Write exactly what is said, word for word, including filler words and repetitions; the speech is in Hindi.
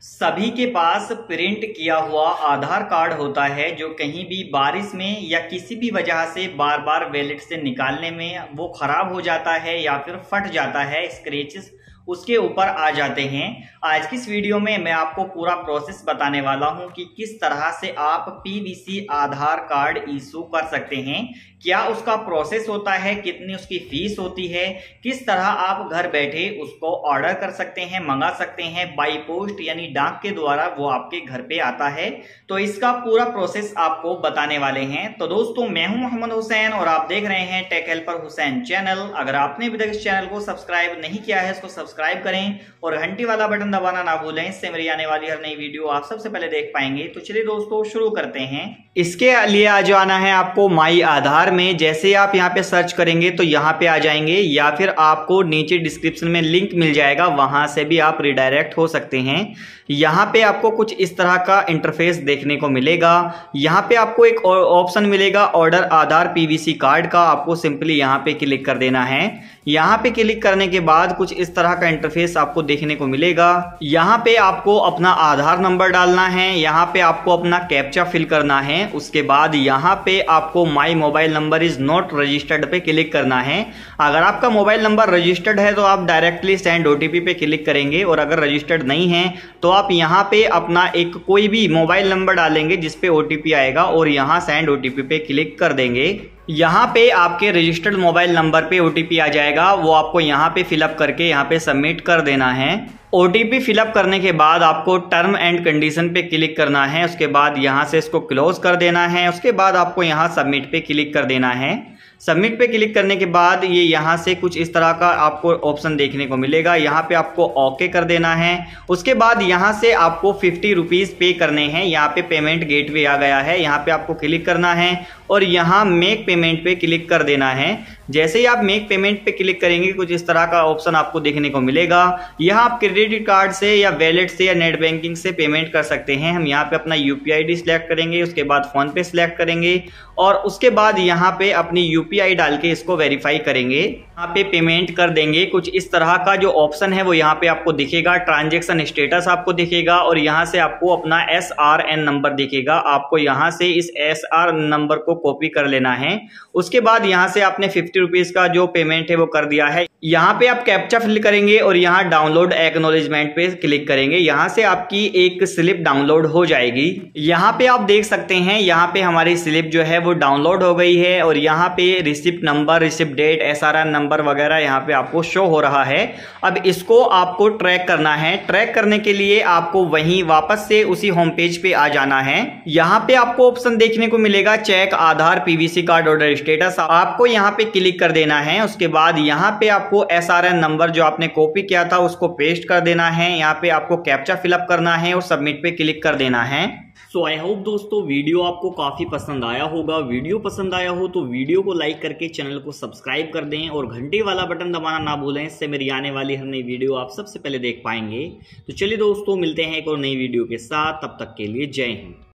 सभी के पास प्रिंट किया हुआ आधार कार्ड होता है जो कहीं भी बारिश में या किसी भी वजह से बार बार वैलेट से निकालने में वो खराब हो जाता है या फिर फट जाता है, स्क्रैचेस उसके ऊपर आ जाते हैं। आज की इस वीडियो में मैं आपको पूरा प्रोसेस बताने वाला हूं कि किस तरह से आप पीवीसी आधार कार्ड इशू कर सकते हैं, क्या उसका प्रोसेस होता है, कितनी उसकी फीस होती है, किस तरह आप घर बैठे उसको ऑर्डर कर सकते हैं, मंगा सकते हैं बाई पोस्ट यानी डाक के द्वारा वो आपके घर पे आता है। तो इसका पूरा प्रोसेस आपको बताने वाले हैं। तो दोस्तों मैं हूं मोहम्मद हुसैन और आप देख रहे हैं टेक हेल्पर हुसैन चैनल। अगर आपने अभी तक इस चैनल को सब्सक्राइब नहीं किया है इसको सब्सक्राइब करें और घंटी वाला बटन दबाना ना भूलें, इससे मेरी आने वाली हर नई वीडियो आप सबसे पहले देख पाएंगे। तो चलिए दोस्तों शुरू करते हैं। इसके लिए आ जाना है आपको माई आधार में। जैसे आप यहाँ पे सर्च करेंगे तो यहाँ पे आ जाएंगे या फिर आपको नीचे डिस्क्रिप्शन में लिंक मिल जाएगा, वहां से भी आप रिडायरेक्ट हो सकते हैं। यहाँ पे आपको कुछ इस तरह का इंटरफेस देखने को मिलेगा। यहाँ पे आपको एक ऑप्शन मिलेगा ऑर्डर आधार पीवीसी कार्ड का, आपको सिंपली यहाँ पे क्लिक कर देना है। यहाँ पे क्लिक करने के बाद कुछ इस तरह का इंटरफेस आपको देखने को मिलेगा। यहाँ पे आपको अपना आधार नंबर डालना है, यहाँ पे आपको अपना कैप्चा फिल करना है। उसके बाद यहाँ पे आपको my mobile number is not registered पे क्लिक करना है। अगर आपका मोबाइल नंबर रजिस्टर्ड है तो आप डायरेक्टली सेंड ओटीपी पे क्लिक करेंगे और अगर रजिस्टर्ड नहीं है तो आप यहाँ पे अपना एक कोई भी मोबाइल नंबर डालेंगे जिसपे ओटीपी आएगा और यहाँ सेंड ओटीपी पे क्लिक कर देंगे। यहाँ पे आपके रजिस्टर्ड मोबाइल नंबर पे ओटीपी आ जाएगा, वो आपको यहाँ पे फिलअप करके यहाँ पे सबमिट कर देना है। ओटीपी फिलअप करने के बाद आपको टर्म एंड कंडीशन पे क्लिक करना है। उसके बाद यहाँ से इसको क्लोज कर देना है। उसके बाद आपको यहाँ सबमिट पे क्लिक कर देना है। सबमिट पे क्लिक करने के बाद ये यहाँ से कुछ इस तरह का आपको ऑप्शन देखने को मिलेगा, यहाँ पे आपको ओके कर देना है। उसके बाद यहाँ से आपको फिफ्टी रुपीज़ पे करने हैं। यहाँ पे पेमेंट गेटवे आ गया है, यहाँ पे आपको क्लिक करना है और यहाँ मेक पेमेंट पे क्लिक कर देना है। जैसे ही आप मेक पेमेंट पे क्लिक करेंगे कुछ इस तरह का ऑप्शन आपको देखने को मिलेगा। यहाँ आप क्रेडिट कार्ड से या वैलेट से या नेट बैंकिंग से पेमेंट कर सकते हैं। हम यहाँ पे अपना यूपीआई आईडी सिलेक्ट करेंगे, उसके बाद फोन पे सिलेक्ट करेंगे और उसके बाद यहाँ पे अपनी यूपीआई डाल के इसको वेरीफाई करेंगे। यहाँ पे पेमेंट कर देंगे। कुछ इस तरह का जो ऑप्शन है वो यहाँ पे आपको दिखेगा, ट्रांजेक्शन स्टेटस आपको दिखेगा और यहाँ से आपको अपना एस आर एन नंबर दिखेगा। आपको यहाँ से इस एस आर नंबर को कॉपी कर लेना है। उसके बाद यहाँ से आपने फिफ्टी रुपीज का जो पेमेंट है वो कर दिया है। यहाँ पे आप कैप्चा फिल करेंगे और यहाँ डाउनलोड एक्नॉलेजमेंट पे क्लिक करेंगे। यहाँ से आपकी एक स्लिप डाउनलोड हो जाएगी। यहाँ पे आप देख सकते हैं यहाँ पे हमारी स्लिप जो है वो डाउनलोड हो गई है और यहाँ पे receipt number, receipt date, S R N number वगैरह यहाँ पे आपको शो हो रहा है। अब इसको आपको ट्रैक करना है। ट्रैक करने के लिए आपको वहीं वापस से उसी होम पेज पे आ जाना है। यहाँ पे आपको ऑप्शन देखने को मिलेगा check Aadhaar PVC card order status, आपको यहाँ पे क्लिक कर देना है। उसके बाद यहाँ पे आपको एस आर एन नंबर जो आपने कॉपी किया था उसको पेस्ट कर देना है। यहाँ पे आपको कैप्चा फिलअप करना है और सबमिट पे क्लिक कर देना है। सो आई होप दोस्तों वीडियो आपको काफी पसंद आया होगा। वीडियो पसंद आया हो तो वीडियो को लाइक करके चैनल को सब्सक्राइब कर दें और घंटे वाला बटन दबाना ना भूलें, इससे मेरी आने वाली हर नई वीडियो आप सबसे पहले देख पाएंगे। तो चलिए दोस्तों मिलते हैं एक और नई वीडियो के साथ, तब तक के लिए जय हिंद।